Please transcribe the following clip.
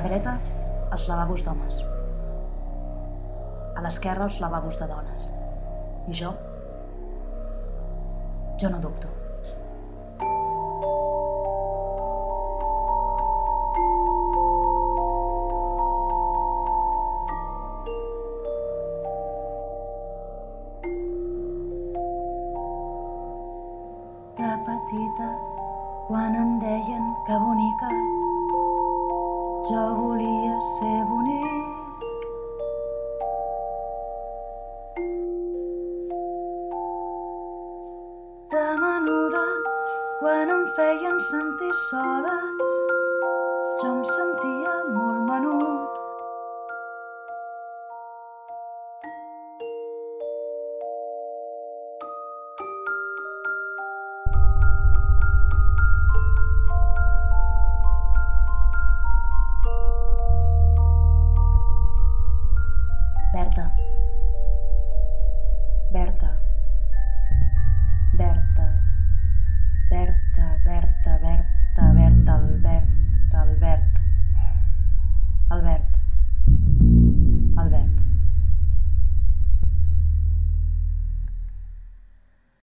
dreta, els lavabos d'homes. A l'esquerra, els lavabos de dones. I jo no dubto. De petita, quan em deien que bonica, jo volia ser bonic. De menuda, quan em feien sentir sola, jo em sentia